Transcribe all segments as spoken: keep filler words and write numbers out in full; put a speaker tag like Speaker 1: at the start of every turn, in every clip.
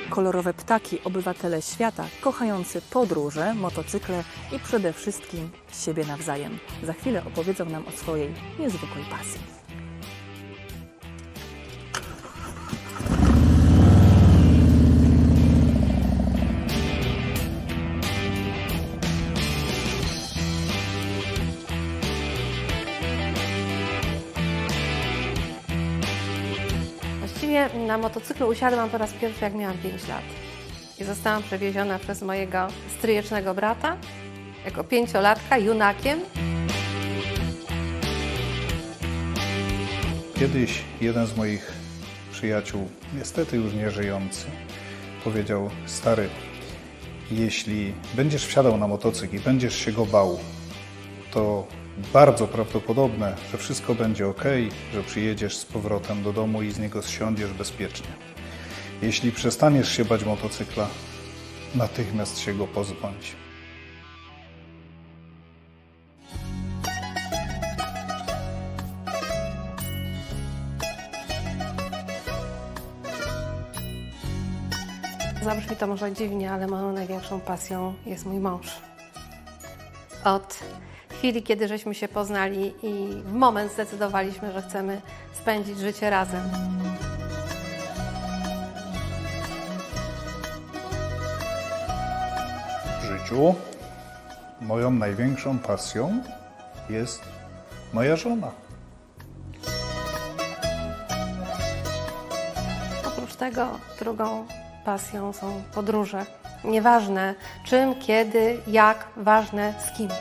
Speaker 1: kolorowe ptaki, obywatele świata, kochający podróże, motocykle i przede wszystkim siebie nawzajem. Za chwilę opowiedzą nam o swojej niezwykłej pasji.
Speaker 2: Na motocyklu usiadłam po raz pierwszy, jak miałam pięć lat. I zostałam przewieziona przez mojego stryjecznego brata, jako pięciolatka, junakiem.
Speaker 3: Kiedyś jeden z moich przyjaciół, niestety już nie żyjący, powiedział: stary, jeśli będziesz wsiadał na motocykl i będziesz się go bał, to bardzo prawdopodobne, że wszystko będzie ok, że przyjedziesz z powrotem do domu i z niego zsiądziesz bezpiecznie. Jeśli przestaniesz się bać motocykla, natychmiast się go pozbądź.
Speaker 2: Zabrzmi to może dziwnie, ale moją największą pasją jest mój mąż. Od chwili, kiedy żeśmy się poznali i w moment zdecydowaliśmy, że chcemy spędzić życie razem.
Speaker 3: W życiu moją największą pasją jest moja żona.
Speaker 2: Oprócz tego drugą pasją są podróże. Nieważne czym, kiedy, jak, ważne z kim.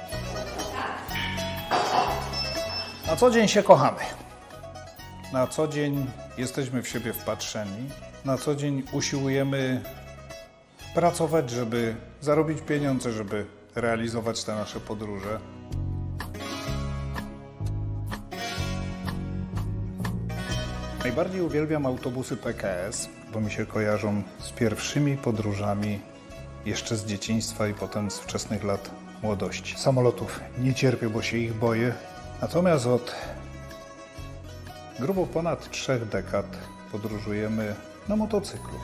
Speaker 3: Na co dzień się kochamy. Na co dzień jesteśmy w siebie wpatrzeni. Na co dzień usiłujemy pracować, żeby zarobić pieniądze, żeby realizować te nasze podróże. Najbardziej uwielbiam autobusy P K S, bo mi się kojarzą z pierwszymi podróżami jeszcze z dzieciństwa i potem z wczesnych lat młodości. Samolotów nie cierpię, bo się ich boję. Natomiast od grubo ponad trzech dekad podróżujemy na motocyklu.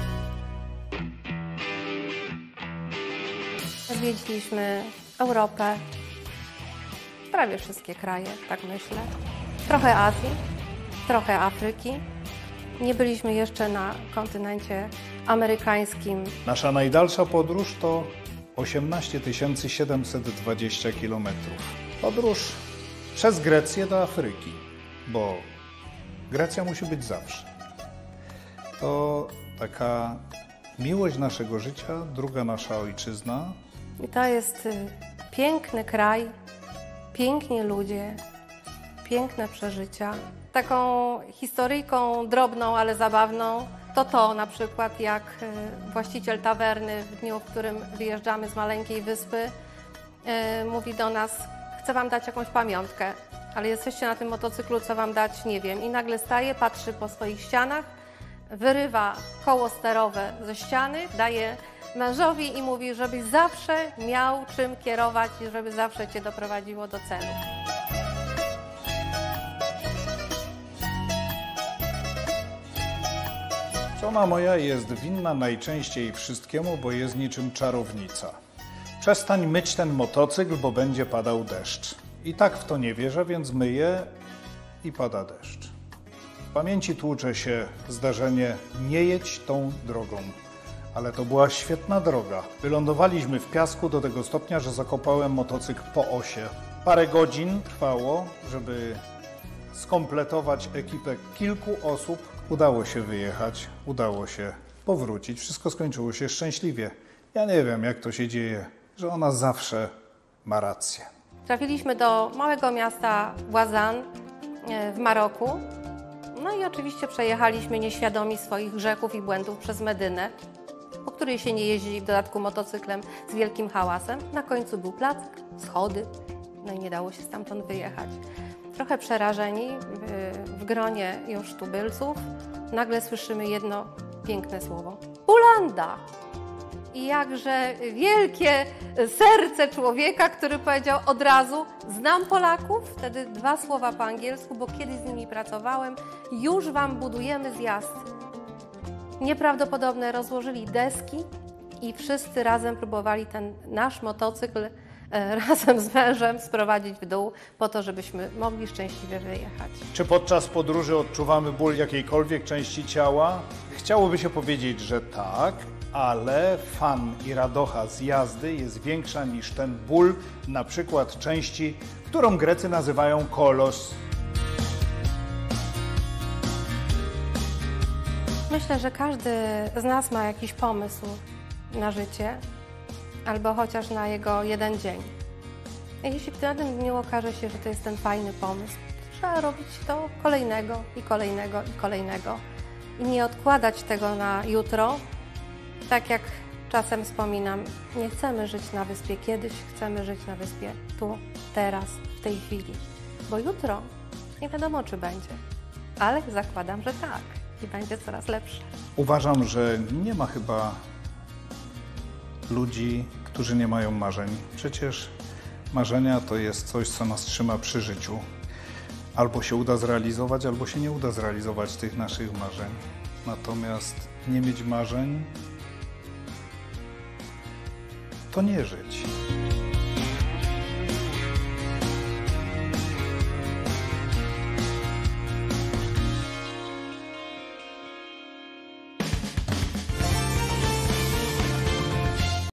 Speaker 2: Zwiedziliśmy Europę, prawie wszystkie kraje, tak myślę. Trochę Azji, trochę Afryki. Nie byliśmy jeszcze na kontynencie amerykańskim.
Speaker 3: Nasza najdalsza podróż to osiemnaście tysięcy siedemset dwadzieścia kilometrów. Podróż przez Grecję do Afryki, bo Grecja musi być zawsze. To taka miłość naszego życia, druga nasza ojczyzna.
Speaker 2: I to jest piękny kraj, piękni ludzie, piękne przeżycia. Taką historyjką drobną, ale zabawną to to na przykład, jak właściciel tawerny w dniu, w którym wyjeżdżamy z maleńkiej wyspy, mówi do nas: chcę wam dać jakąś pamiątkę, ale jesteście na tym motocyklu, co wam dać, nie wiem. I nagle staje, patrzy po swoich ścianach, wyrywa koło sterowe ze ściany, daje mężowi i mówi, żebyś zawsze miał czym kierować i żeby zawsze cię doprowadziło do celu.
Speaker 3: Żona moja jest winna najczęściej wszystkiemu, bo jest niczym czarownica. Przestań myć ten motocykl, bo będzie padał deszcz. I tak w to nie wierzę, więc myję i pada deszcz. W pamięci tłucze się zdarzenie: nie jedź tą drogą. Ale to była świetna droga. Wylądowaliśmy w piasku do tego stopnia, że zakopałem motocykl po osie. Parę godzin trwało, żeby skompletować ekipę kilku osób. Udało się wyjechać, udało się powrócić. Wszystko skończyło się szczęśliwie. Ja nie wiem, jak to się dzieje, że ona zawsze ma rację.
Speaker 2: Trafiliśmy do małego miasta Ouazzane w Maroku. No i oczywiście przejechaliśmy nieświadomi swoich grzechów i błędów przez Medynę, po której się nie jeździ w dodatku motocyklem z wielkim hałasem. Na końcu był plac, schody, no i nie dało się stamtąd wyjechać. Trochę przerażeni w gronie już tubylców, nagle słyszymy jedno piękne słowo: Ulanda! I jakże wielkie serce człowieka, który powiedział od razu: znam Polaków, wtedy dwa słowa po angielsku, bo kiedyś z nimi pracowałem, już wam budujemy zjazd. nieprawdopodobne. Rozłożyli deski i wszyscy razem próbowali ten nasz motocykl e, razem z mężem sprowadzić w dół po to, żebyśmy mogli szczęśliwie wyjechać.
Speaker 3: Czy podczas podróży odczuwamy ból jakiejkolwiek części ciała? Chciałoby się powiedzieć, że tak, ale fan i radocha z jazdy jest większa niż ten ból, na przykład części, którą Grecy nazywają kolos.
Speaker 2: Myślę, że każdy z nas ma jakiś pomysł na życie, albo chociaż na jego jeden dzień. I jeśli w tym dniu okaże się, że to jest ten fajny pomysł, to trzeba robić to kolejnego i kolejnego i kolejnego. I nie odkładać tego na jutro. Tak jak czasem wspominam, nie chcemy żyć na wyspie kiedyś, chcemy żyć na wyspie tu, teraz, w tej chwili. Bo jutro nie wiadomo, czy będzie, ale zakładam, że tak i będzie coraz lepsze.
Speaker 3: Uważam, że nie ma chyba ludzi, którzy nie mają marzeń. Przecież marzenia to jest coś, co nas trzyma przy życiu. Albo się uda zrealizować, albo się nie uda zrealizować tych naszych marzeń. Natomiast nie mieć marzeń to nie żyć.